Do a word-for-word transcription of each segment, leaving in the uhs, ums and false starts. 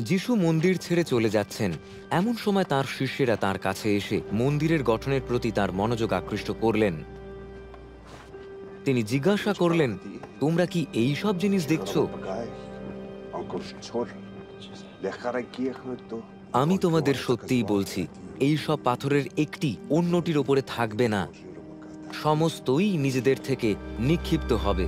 যিশু মন্দির ছেড়ে চলে যাচ্ছেন, এমন সময় তার শিষ্যেরা তার কাছে এসে মন্দিরের গঠনের প্রতি তার মনোযোগ আকৃষ্ট করলেন। তিনি জিজ্ঞাসা করলেন, তোমরা কি এই সব জিনিস দেখছো? আমি তোমাদের সত্যিই বলছি, এই সব পাথরের একটি অন্যটির ওপরে থাকবে না, সমস্তই নিজেদের থেকে নিক্ষিপ্ত হবে।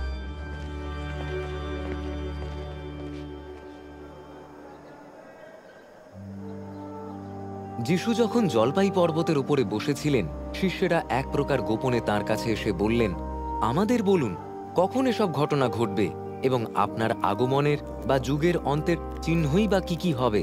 যিশু যখন জলপাই পর্বতের উপরে বসেছিলেন, শিষ্যেরা এক প্রকার গোপনে তার কাছে এসে বললেন, আমাদের বলুন, কখন এসব ঘটনা ঘটবে এবং আপনার আগমনের বা যুগের অন্তের চিহ্নই বা কি কি হবে?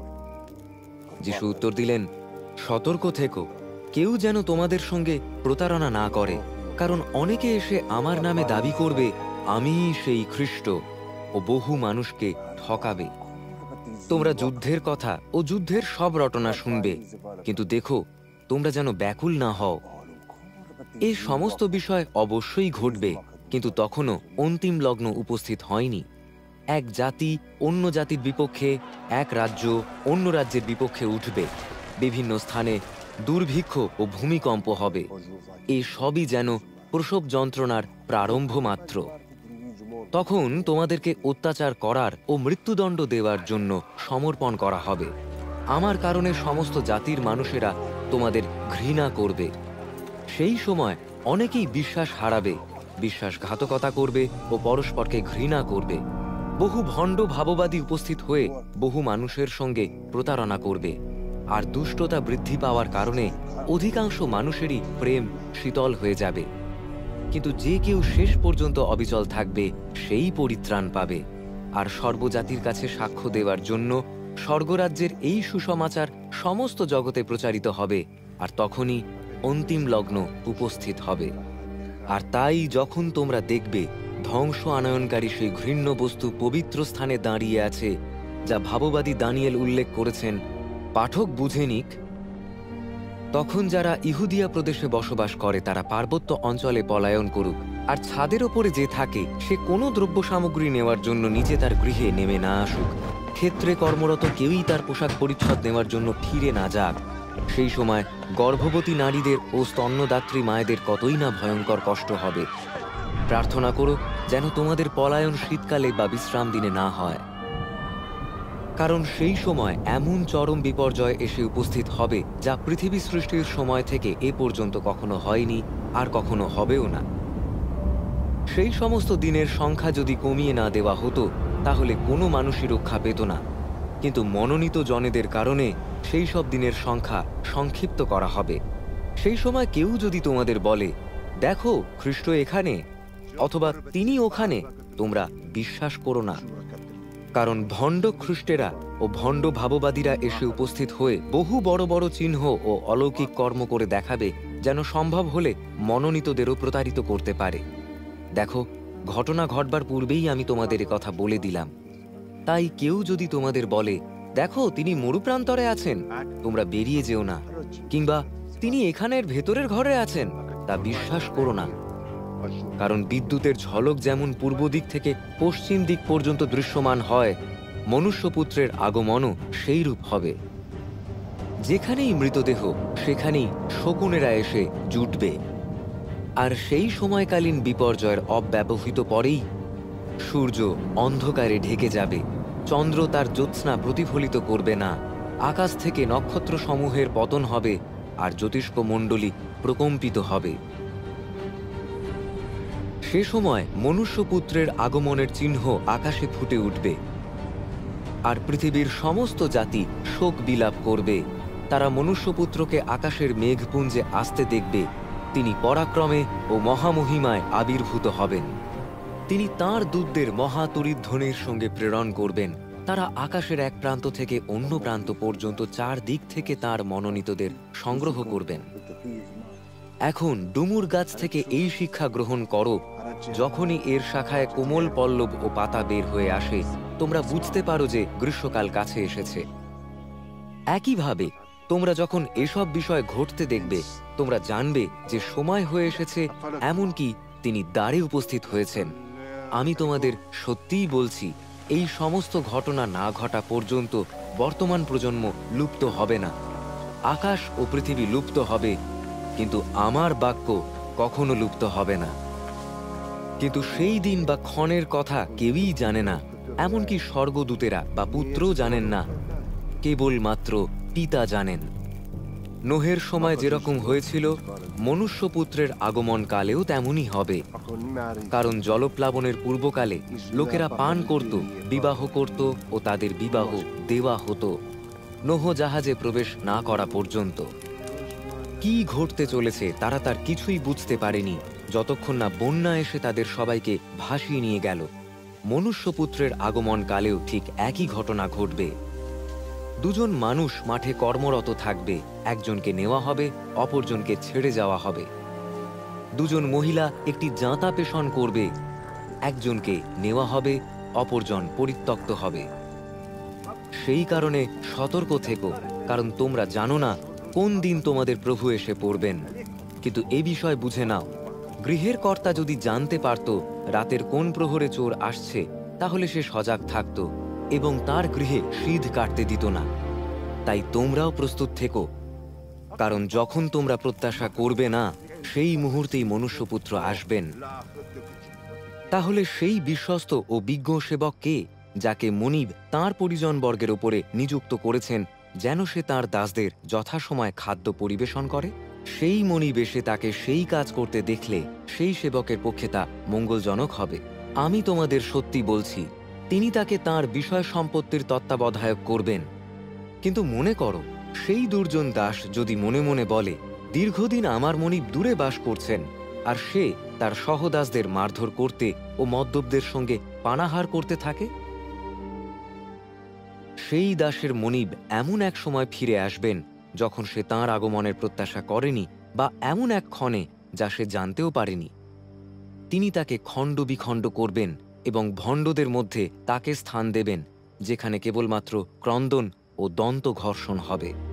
যিশু উত্তর দিলেন, সতর্ক থেকো, কেউ যেন তোমাদের সঙ্গে প্রতারণা না করে, কারণ অনেকে এসে আমার নামে দাবি করবে আমিই সেই খ্রিস্ট, ও বহু মানুষকে ঠকাবে। তোমরা যুদ্ধের কথা ও যুদ্ধের সব রটনা শুনবে, কিন্তু দেখো তোমরা যেন ব্যাকুল না হও। এই সমস্ত বিষয় অবশ্যই ঘটবে, কিন্তু তখনও অন্তিম লগ্ন উপস্থিত হয়নি। এক জাতি অন্য জাতির বিপক্ষে, এক রাজ্য অন্য রাজ্যের বিপক্ষে উঠবে, বিভিন্ন স্থানে দুর্ভিক্ষ ও ভূমিকম্প হবে। এই সবই যেন প্রসব যন্ত্রণার প্রারম্ভ মাত্র। তখন তোমাদেরকে অত্যাচার করার ও মৃত্যুদণ্ড দেওয়ার জন্য সমর্পণ করা হবে। আমার কারণে সমস্ত জাতির মানুষেরা তোমাদের ঘৃণা করবে। সেই সময় অনেকেই বিশ্বাস হারাবে, বিশ্বাসঘাতকতা করবে ও পরস্পরকে ঘৃণা করবে। বহু ভণ্ড ভাববাদী উপস্থিত হয়ে বহু মানুষের সঙ্গে প্রতারণা করবে, আর দুষ্টতা বৃদ্ধি পাওয়ার কারণে অধিকাংশ মানুষেরই প্রেম শীতল হয়ে যাবে। কিন্তু যে কেউ শেষ পর্যন্ত অবিচল থাকবে, সেই পরিত্রাণ পাবে। আর সর্বজাতির কাছে সাক্ষ্য দেওয়ার জন্য স্বর্গরাজ্যের এই সুসমাচার সমস্ত জগতে প্রচারিত হবে, আর তখনই অন্তিম লগ্ন উপস্থিত হবে। আর তাই যখন তোমরা দেখবে ধ্বংস আনয়নকারী সেই ঘৃণ্য বস্তু পবিত্র স্থানে দাঁড়িয়ে আছে, যা ভাববাদী দানিয়েল উল্লেখ করেছেন, পাঠক বুঝে নিক। তখন যারা ইহুদিয়া প্রদেশে বসবাস করে তারা পার্বত্য অঞ্চলে পলায়ন করুক, আর ছাদের ওপরে যে থাকে সে কোনো দ্রব্য সামগ্রী নেওয়ার জন্য নিচে তার গৃহে নেমে না আসুক। ক্ষেত্রে কর্মরত কেউই তার পোশাক পরিচ্ছদ নেওয়ার জন্য ফিরে না যাক। সেই সময় গর্ভবতী নারীদের ও স্তন্যদাত্রী মায়েদের কতই না ভয়ঙ্কর কষ্ট হবে। প্রার্থনা করো যেন তোমাদের পলায়ন শীতকালে বা বিশ্রাম দিনে না হয়, কারণ সেই সময় এমন চরম বিপর্যয় এসে উপস্থিত হবে যা পৃথিবী সৃষ্টির সময় থেকে এ পর্যন্ত কখনো হয়নি, আর কখনো হবেও না। সেই সমস্ত দিনের সংখ্যা যদি কমিয়ে না দেওয়া হতো, তাহলে কোনো মানুষই রক্ষা পেত না, কিন্তু মনোনীত জনেদের কারণে সেই সব দিনের সংখ্যা সংক্ষিপ্ত করা হবে। সেই সময় কেউ যদি তোমাদের বলে, দেখো খ্রিস্ট এখানে অথবা তিনি ওখানে, তোমরা বিশ্বাস করো না, কারণ ভণ্ড খ্রিস্টেরা ও ভণ্ড ভাববাদীরা এসে উপস্থিত হয়ে বহু বড় বড় চিহ্ন ও অলৌকিক কর্ম করে দেখাবে, যেন সম্ভব হলে মনোনীতদেরও প্রতারিত করতে পারে। দেখো, ঘটনা ঘটবার পূর্বেই আমি তোমাদের কথা বলে দিলাম। তাই কেউ যদি তোমাদের বলে, দেখো তিনি মরুপ্রান্তরে আছেন, তোমরা বেরিয়ে যেও না, কিংবা তিনি এখানের ভেতরের ঘরে আছেন, তা বিশ্বাস করো না। কারণ বিদ্যুতের ঝলক যেমন পূর্ব দিক থেকে পশ্চিম দিক পর্যন্ত দৃশ্যমান হয়, মনুষ্যপুত্রের আগমনও সেই রূপ হবে। যেখানেই মৃতদেহ সেখানেই শকুনেরা এসে জুটবে। আর সেই সময়কালীন বিপর্যয়ের অব্যবহিত পরেই সূর্য অন্ধকারে ঢেকে যাবে, চন্দ্র তার জ্যোৎস্না প্রতিফলিত করবে না, আকাশ থেকে নক্ষত্র সমূহের পতন হবে, আর জ্যোতিষ্ক মণ্ডলী প্রকম্পিত হবে। সে সময় মনুষ্যপুত্রের আগমনের চিহ্ন আকাশে ফুটে উঠবে, আর পৃথিবীর সমস্ত জাতি শোক বিলাপ করবে। তারা মনুষ্যপুত্রকে আকাশের মেঘপুঞ্জে আসতে দেখবে। তিনি পরাক্রমে ও মহামহিমায় আবির্ভূত হবেন। তিনি তাঁর দূতদের মহাতরিধ্বনির সঙ্গে প্রেরণ করবেন। তারা আকাশের এক প্রান্ত থেকে অন্য প্রান্ত পর্যন্ত চার দিক থেকে তাঁর মনোনীতদের সংগ্রহ করবেন। এখন ডুমুর গাছ থেকে এই শিক্ষা গ্রহণ করো, যখনই এর শাখায় কোমল পল্লব ও পাতা বের হয়ে আসে, তোমরা বুঝতে পারো যে গ্রীষ্মকাল কাছে এসেছে। একইভাবে তোমরা যখন এসব বিষয় ঘটতে দেখবে, তোমরা জানবে যে সময় হয়ে এসেছে, এমনকি তিনি দ্বারে উপস্থিত হয়েছেন। আমি তোমাদের সত্যিই বলছি, এই সমস্ত ঘটনা না ঘটা পর্যন্ত বর্তমান প্রজন্ম লুপ্ত হবে না। আকাশ ও পৃথিবী লুপ্ত হবে, কিন্তু আমার বাক্য কখনো লুপ্ত হবে না। কিন্তু সেই দিন বা ক্ষণের কথা কেউই জানে না, এমনকি স্বর্গদূতেরা বা পুত্রও জানেন না, কেবলমাত্র পিতা জানেন। নোহের সময় যেরকম হয়েছিল, মনুষ্যপুত্রের আগমন কালেও তেমনই হবে। কারণ জলপ্লাবনের পূর্বকালে লোকেরা পান করত, বিবাহ করত ও তাদের বিবাহ দেওয়া হতো নোহ জাহাজে প্রবেশ না করা পর্যন্ত। কি ঘটতে চলেছে তারা তার কিছুই বুঝতে পারেনি, যতক্ষণ না বন্যা এসে তাদের সবাইকে ভাসিয়ে নিয়ে গেল। মনুষ্যপুত্রের আগমন কালেও ঠিক একই ঘটনা ঘটবে। দুজন মানুষ মাঠে কর্মরত থাকবে, একজনকে নেওয়া হবে, অপরজনকে ছেড়ে যাওয়া হবে। দুজন মহিলা একটি জাঁতা পেষণ করবে, একজনকে নেওয়া হবে, অপরজন পরিত্যক্ত হবে। সেই কারণে সতর্ক থেকো, কারণ তোমরা জানো না কোন দিন তোমাদের প্রভু এসে পড়বেন। কিন্তু এ বিষয় বুঝে নাও, গৃহের কর্তা যদি জানতে পারত রাতের কোন প্রহরে চোর আসছে, তাহলে সে সজাগ থাকত এবং তার গৃহে সিঁধ কাটতে দিত না। তাই তোমরাও প্রস্তুত থেকো, কারণ যখন তোমরা প্রত্যাশা করবে না, সেই মুহূর্তেই মনুষ্যপুত্র আসবেন। তাহলে সেই বিশ্বস্ত ও বিজ্ঞ সেবক কে, যাকে মনিব তাঁর পরিজনবর্গের ওপরে নিযুক্ত করেছেন যেন সে তাঁর দাসদের যথাসময়ে খাদ্য পরিবেশন করে? সেই মনিব এসে তাকে সেই কাজ করতে দেখলে সেই সেবকের পক্ষে তা মঙ্গলজনক হবে। আমি তোমাদের সত্যি বলছি, তিনি তাকে তাঁর বিষয় সম্পত্তির তত্ত্বাবধায়ক করবেন। কিন্তু মনে করো, সেই দুর্জন দাস যদি মনে মনে বলে, দীর্ঘদিন আমার মনিব দূরে বাস করছেন, আর সে তার সহদাসদের মারধর করতে ও মদ্যপদের সঙ্গে পানাহার করতে থাকে, সেই দাসের মনিব এমন এক সময় ফিরে আসবেন যখন সে তাঁর আগমনের প্রত্যাশা করেনি, বা এমন এক ক্ষণে যা সে জানতেও পারেনি। তিনি তাকে খণ্ড বিখণ্ড করবেন এবং ভণ্ডদের মধ্যে তাকে স্থান দেবেন, যেখানে কেবলমাত্র ক্রন্দন ও দন্ত ঘর্ষণ হবে।